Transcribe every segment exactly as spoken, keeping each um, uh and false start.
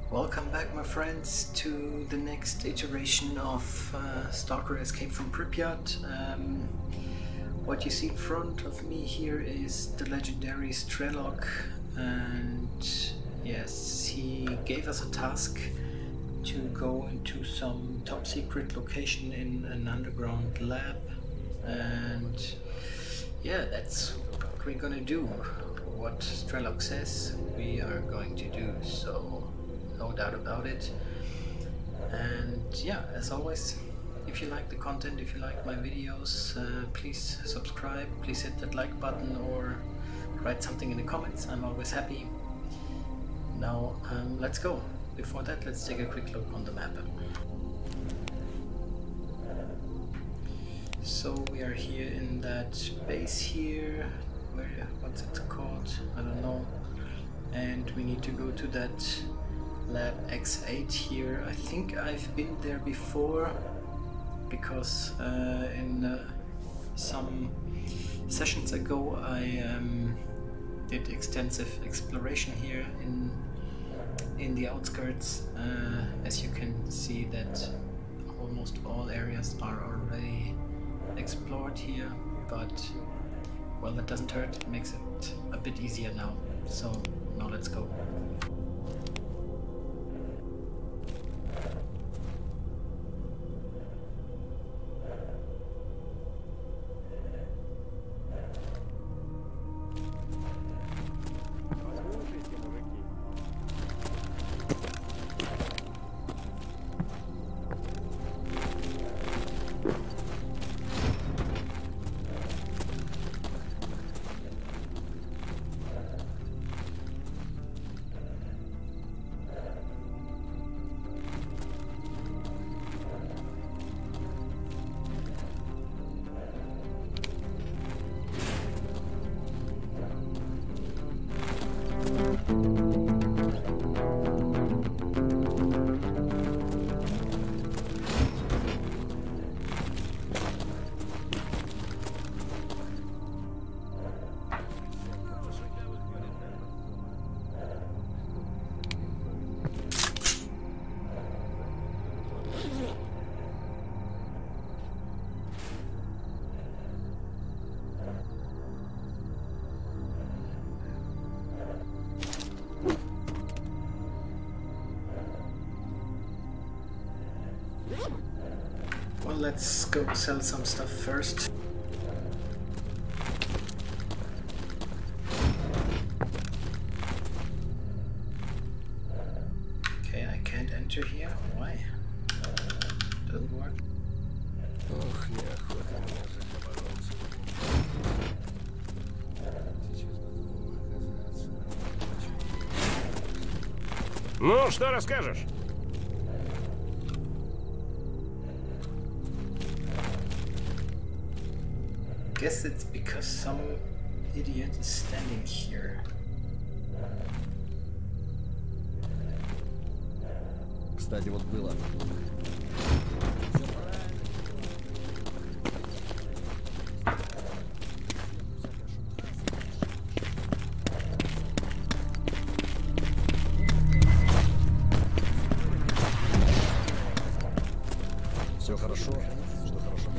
Welcome back, my friends, to the next iteration of uh, Stalker Escape from Pripyat. Um, what you see in front of me here is the legendary Strelok, and yes, he gave us a task to go into some top secret location in an underground lab, and yeah, that's what we're gonna do. What Strelok says we are going to do, so no doubt about it. And yeah, as always, if you like the content, if you like my videos, uh, please subscribe, please hit that like button or write something in the comments. I'm always happy. Now um, let's go. Before that, let's take a quick look on the map. So we are here in that base here. Where, what's it called? I don't know. And we need to go to that lab X eight here. I think I've been there before because uh, in uh, some sessions ago I um, did extensive exploration here in in the outskirts. Uh, as you can see that almost all areas are already explored here, but well, that doesn't hurt, it makes it a bit easier now. So now let's go. Well, let's go sell some stuff first. Okay, I can't enter here. Why? Doesn't work. Ох, неохота мне за это бороться. Сейчас оказаться. Ну, что расскажешь? Guess it's because some idiot is standing here. Кстати, вот было. Все хорошо, что хорошо.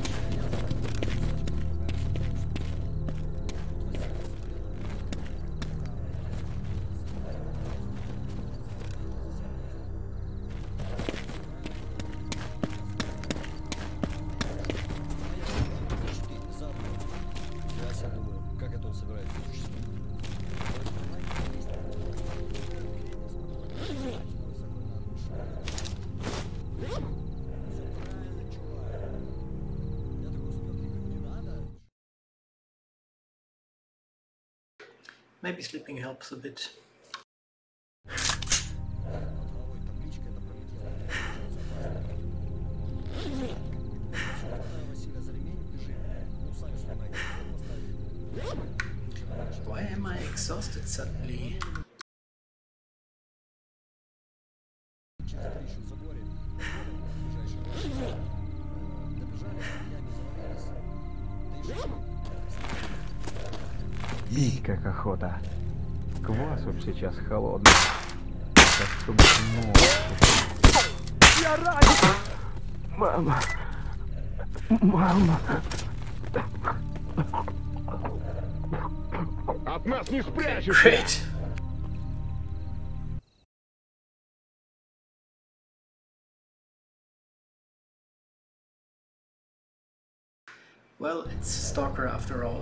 Maybe sleeping helps a bit. Why am I exhausted suddenly? И как охота. Квасу сейчас холодный. чтобы мог. Я ранен! Мама! Мама! От нас не спрячешься! Great. Well, it's Stalker after all.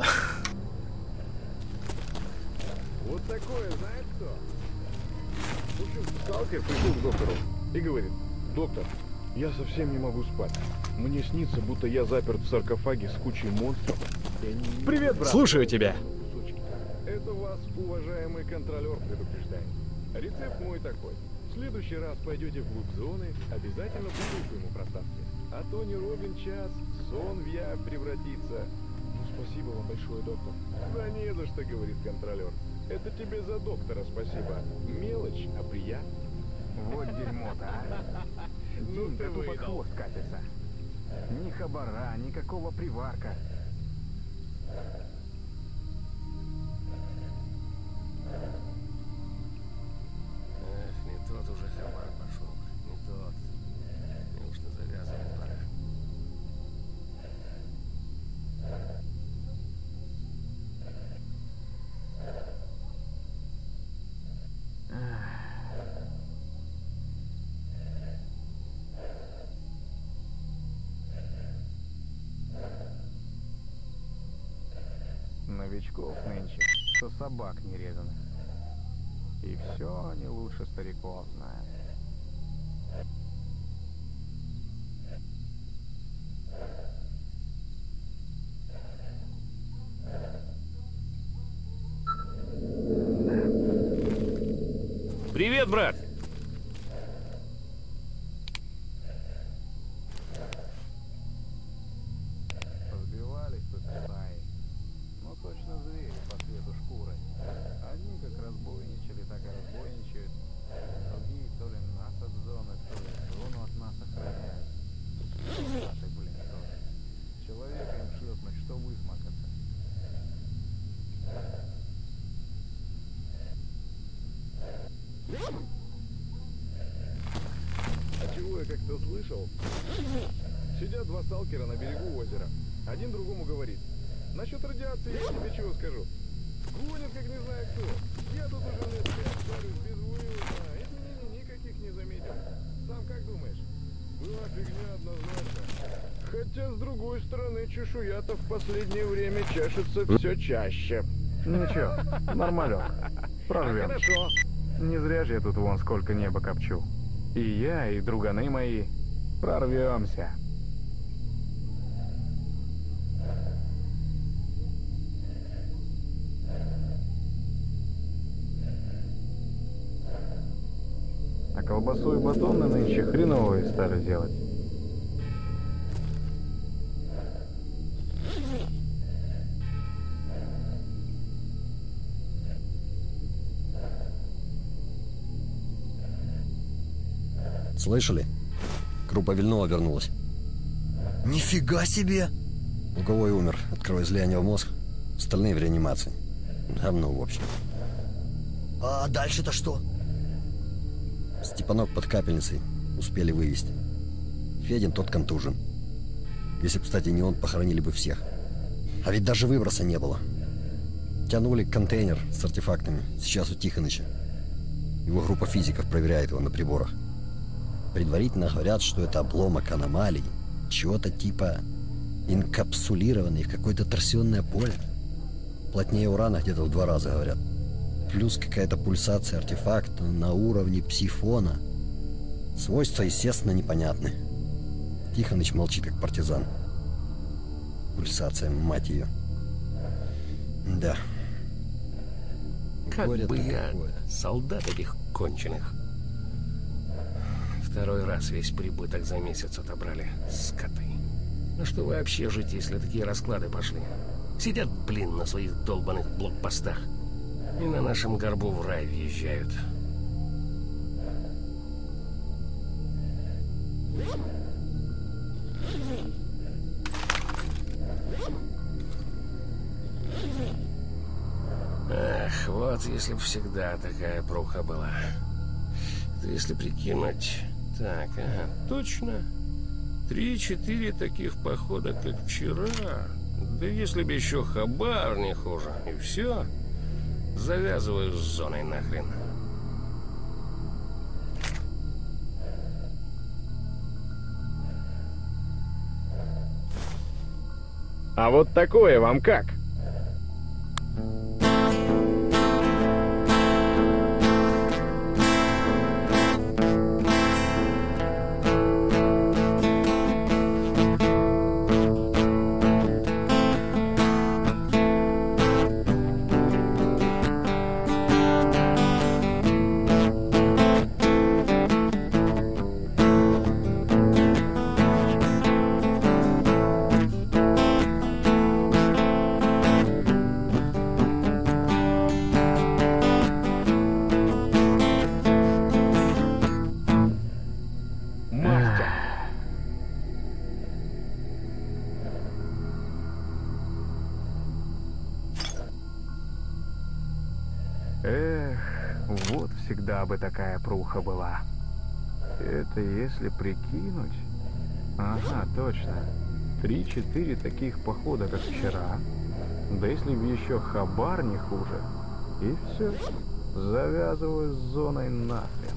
Вот такое, знаешь что? В общем, сталкер пришел к доктору и говорит: доктор, я совсем не могу спать. Мне снится, будто я заперт в саркофаге с кучей монстров. И они... Привет, брат! Слушаю тебя. Кусочки. Это вас, уважаемый контролер, предупреждает. Рецепт мой такой. В следующий раз пойдете вглубь зоны, обязательно бутылку ему проставьте. А то не ровен час, сон в явь превратится. Ну, спасибо вам большое, доктор. Да не за что, говорит контролер. Это тебе за доктора спасибо. Мелочь, а приятно. Вот дерьмо-то, а. Ну ты тупо выдал. хвост катится. Ни хабара, никакого приварка. Эх, не тот уже хабар пошел. Не тот. Неужто завязывать пора? Новичков нынче, что собак нерезанных. И все они лучше стариков знают. Привет, брат! Разбивались тут стаи. Ну точно звери по цвету шкуры. Одни как разбойничали, так и разбойничают. Другие то ли нас от зоны, то ли зону от нас охраняют. Солдаты, блин, тоже. Человека им шлепнуть, что высморкаться. А чего я как-то слышал? Сидят два сталкера на берегу озера. Один другому говорит: насчет радиации я тебе чего скажу. Гонят, как не знаю кто. Я тут уже лет пять шарюсь безвылазно. Изменений никаких не заметил. Сам как думаешь? Была фигня однозначно. Хотя, с другой стороны, чешуя-то в последнее время чешется все чаще. Ничего, нормалек. Прорвем. Хорошо. Не зря же я тут вон сколько неба копчу. И я, и друганы мои. Прорвемся. А колбасу и батоны нынче хреновые стали делать. Слышали? Группа Вильнова вернулась. Нифига себе! Луговой умер от кровоизлияния в мозг. Остальные в реанимации. Говно, в общем. А дальше-то что? Степанок под капельницей успели вывести. Федин тот контужен. Если бы, кстати, не он, похоронили бы всех. А ведь даже выброса не было. Тянули контейнер с артефактами. Сейчас у Тихоныча. Его группа физиков проверяет его на приборах. Предварительно говорят, что это обломок аномалий. Чего-то типа инкапсулированный в какое-то торсионное поле. Плотнее урана где-то в два раза, говорят. Плюс какая-то пульсация артефакта на уровне псифона. Свойства, естественно, непонятны. Тихоныч молчит, как партизан. Пульсация, мать ее. Да. Как Горе-то бы я какое. солдат этих конченых. Второй раз весь прибыток за месяц отобрали. Скоты. Ну что вообще жить, если такие расклады пошли? Сидят, блин, на своих долбанных блокпостах. И на нашем горбу в рай въезжают. Эх, вот если б всегда такая пруха была. что если прикинуть... Так, ага, точно. Три-четыре таких похода, как вчера. Да если бы еще хабар не хуже. И все. Завязываю с зоной нахрен. А вот такое вам как? Эх, вот всегда бы такая пруха была. Это если прикинуть... Ага, точно. Три-четыре таких похода, как вчера. Да если бы еще хабар не хуже. И все. Завязываю с зоной нахрен.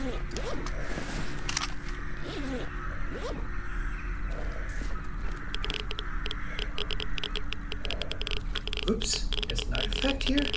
Oops, there's an artifact here.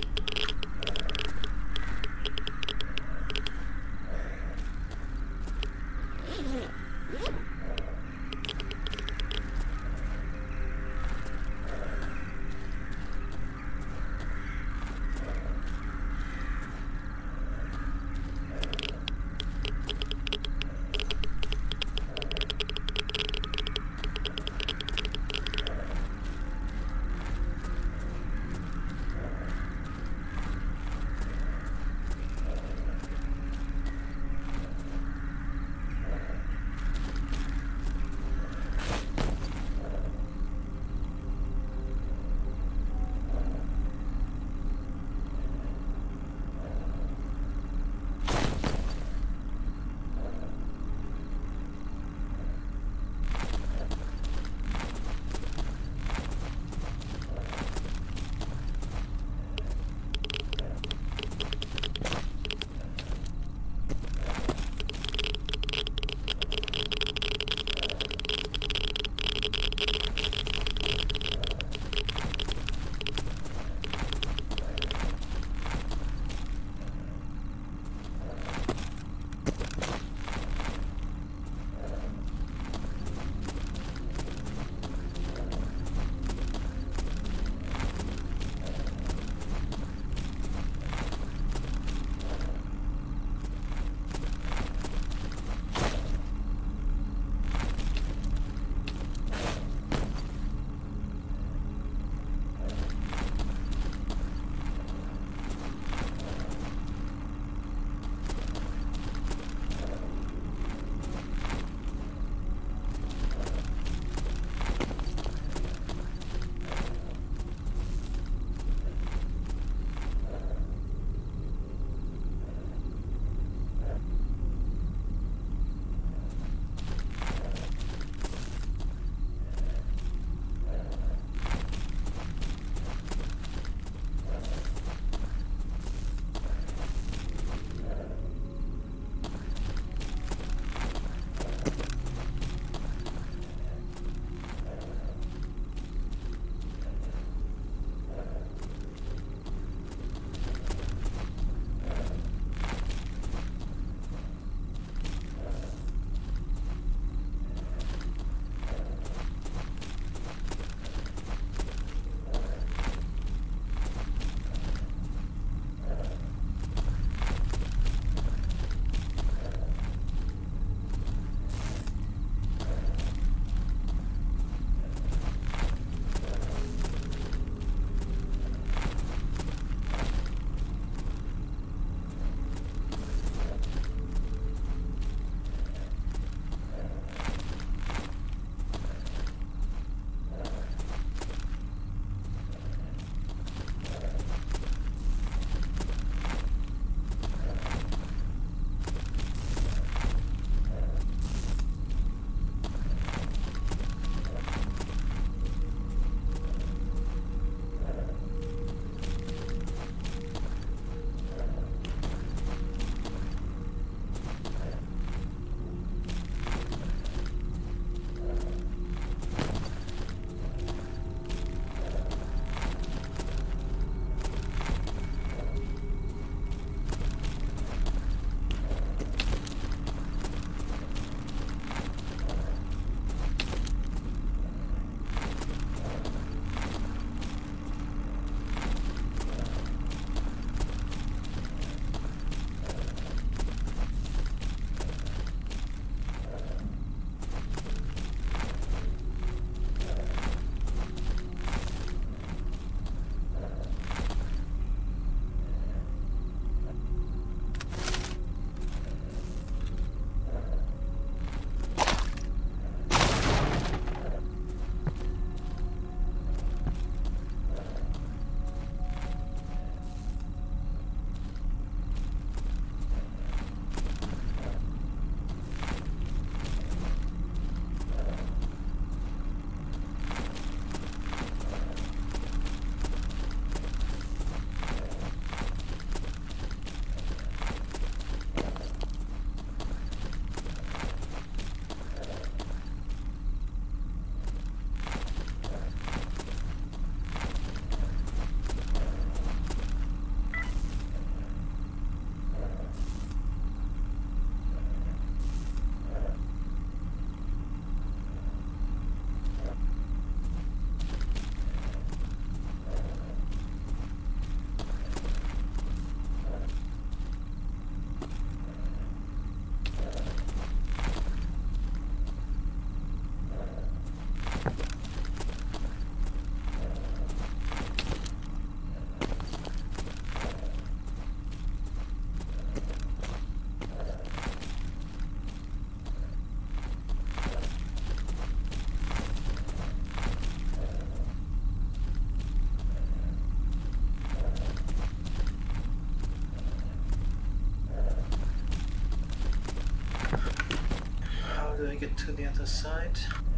How do I get to the other side?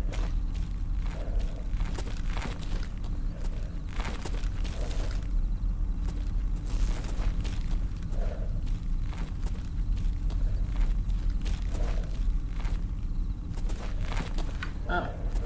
Ah.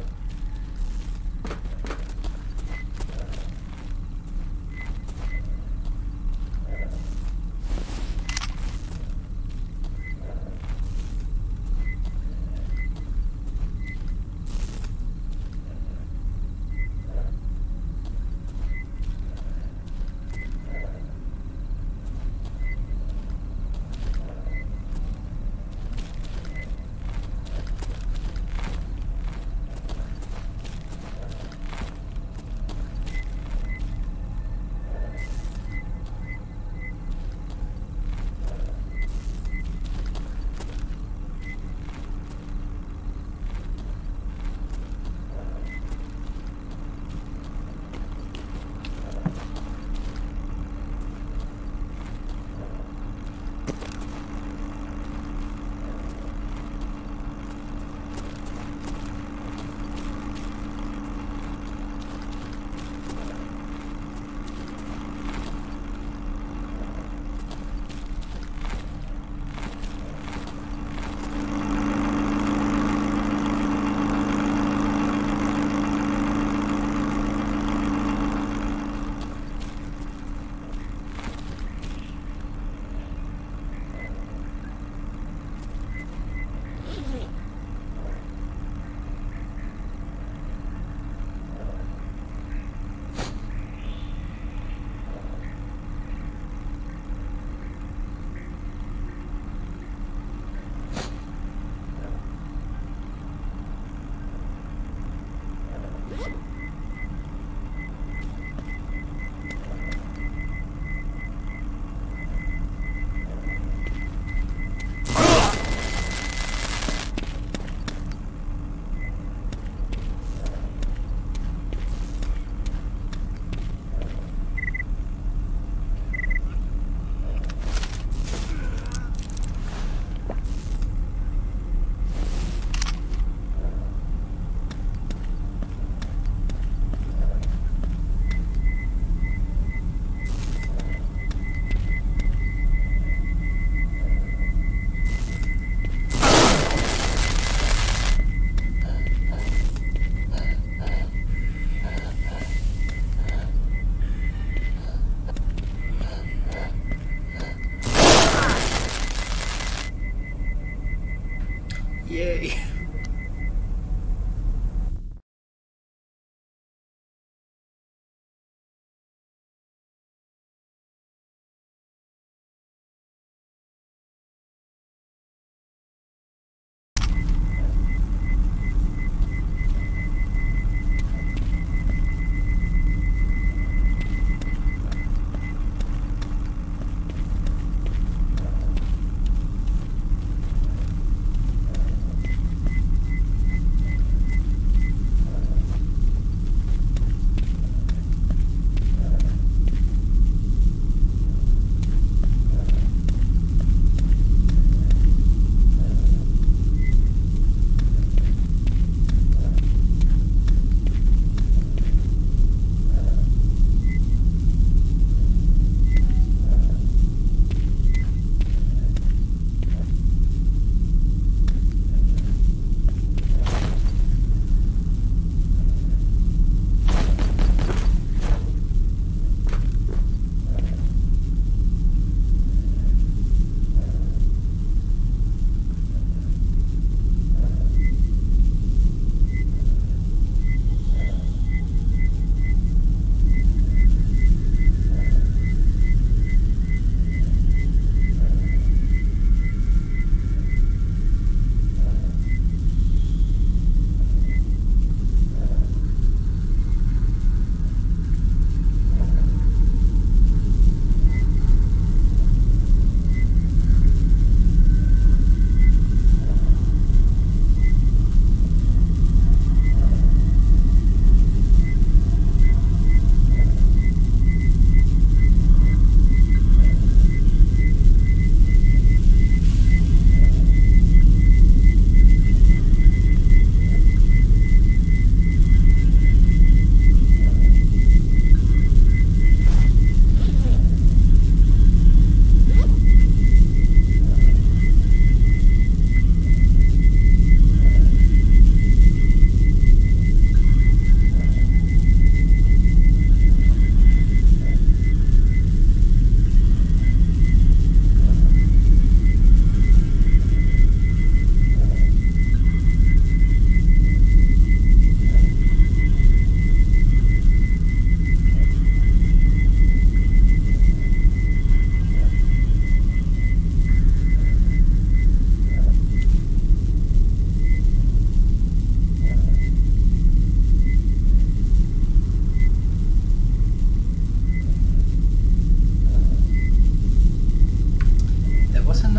Yay!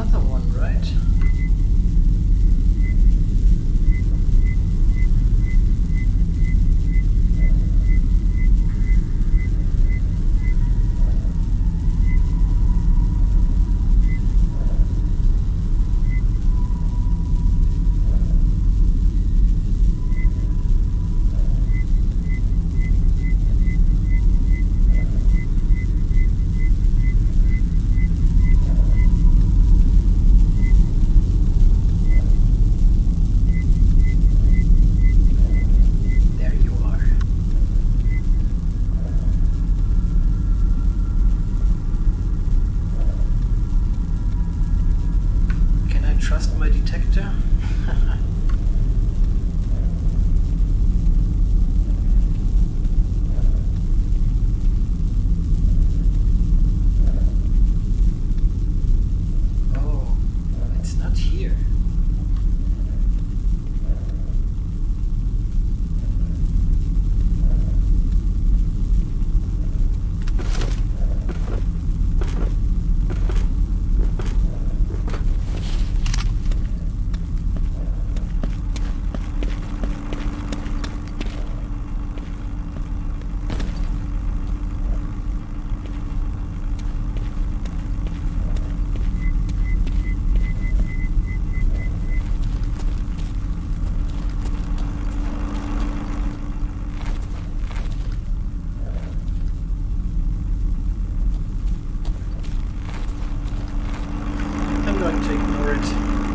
another one, right? Trust my detector? Oh, it's not here. I'm going to ignore it.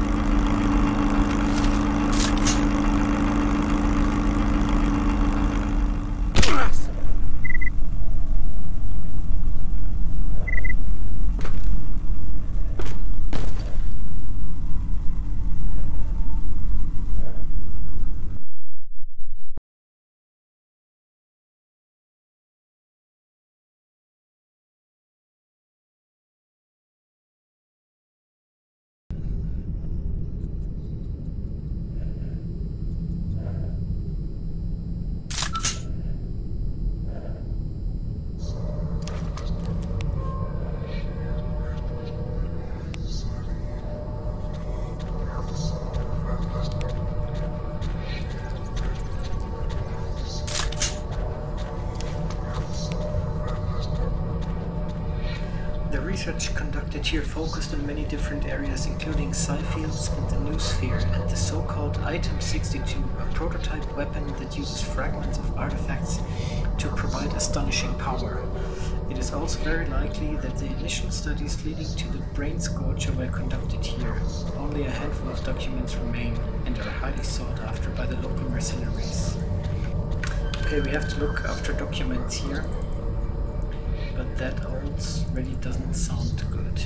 The research conducted here focused on many different areas, including psi fields and the noosphere, and the so-called Item sixty-two, a prototype weapon that uses fragments of artifacts to provide astonishing power. It is also very likely that the initial studies leading to the brain scorcher were conducted here. Only a handful of documents remain and are highly sought after by the local mercenaries. Okay, we have to look after documents here. But that already doesn't sound good.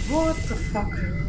What the fuck?